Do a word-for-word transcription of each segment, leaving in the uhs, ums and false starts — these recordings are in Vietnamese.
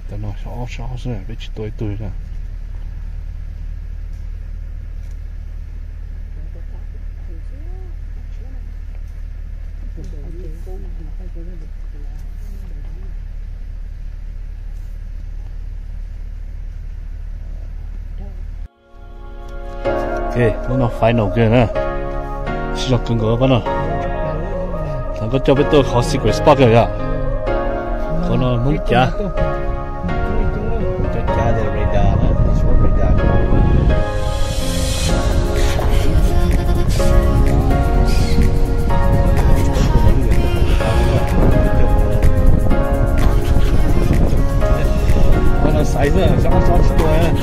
แต่nó xó xó rồi biết chỉ tôi tôi ra ok nó phải nổ kia nè chỉ cho cứng gỡ vào nè thằng có cho biết tôi khó secret spot rồi à có nó muốn chả cho chả để radar nè số radar con nó size à sao sao chỉ tuổi à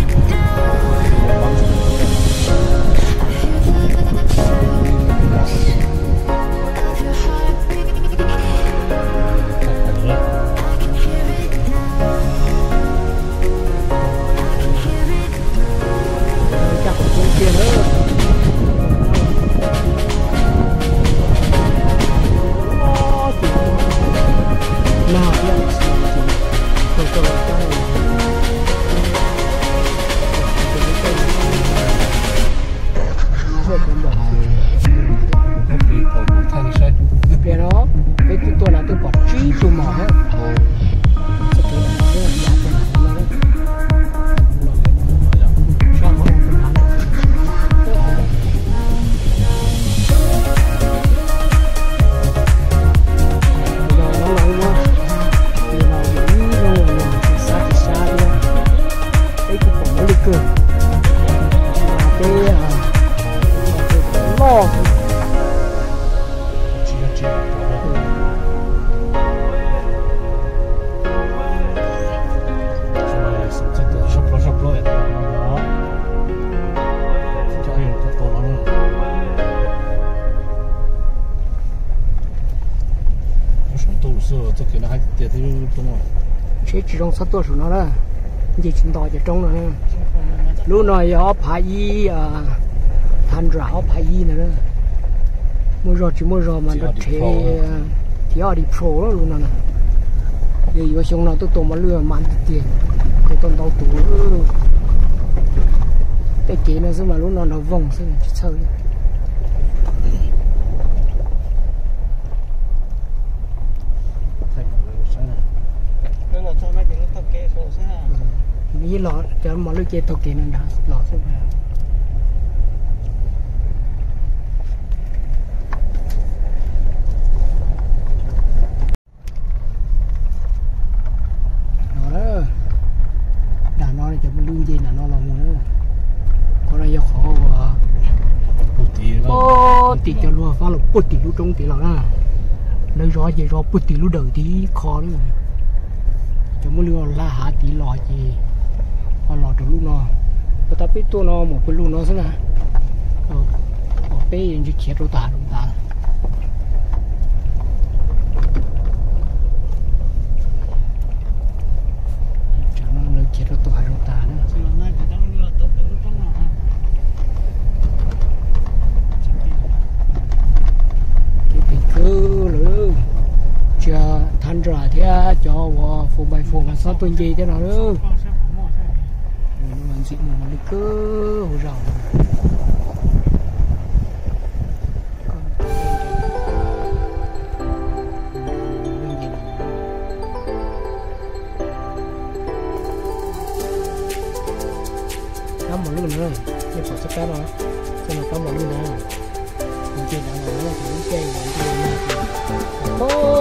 chế chỉ trong sátตัวsố nó là chỉ chúng ta chỉ trong nó lúc này họ phải y thành ra họ phải y nữa mua rồi chỉ mua rồi mà nó chế thì họ đi pro đó luôn nè giờ giờ xong nó tôi tôm mà lừa mang tiền cái tôm tàu tủ cái chế nó xem mà lúc nào nó vòng xem chỉ chơiนี่หลอดจะมาลูกเจตกินนั่นนะหลอดใช่ไหมเอาละด่านน้อยจะมาลุ้นเย็นด่านน้อยลองมือคนเราอยากขอว่าปุ๊ตีโอ้ตีจะรัวฟ้าหลบปุ๊ตีรู้ตรงตีเรานะเลยรอจะรอปุ๊ตีรู้เดือดที่คอเลยจะมาเรือล่าหาตีลอยจีhọ lọt được lúc nào,แต่พี่ตัวnó một cái lúc nó thế nào, ở bên những chiếc chết rồi ta rồi ta, cho nó lấy chết rồi ta rồi ta nữa, cái việc cứ nữa, chờ thanh ra thì cho vào phụ bài phụ là sao tuần gì thế nào nữa. Chị mà đi cứ hồ rào cắm một luôn rồi nhưng phải sắp cá rồi cho nó cắm một luôn rồi mình chơi đã nói là cũng chơi là chơi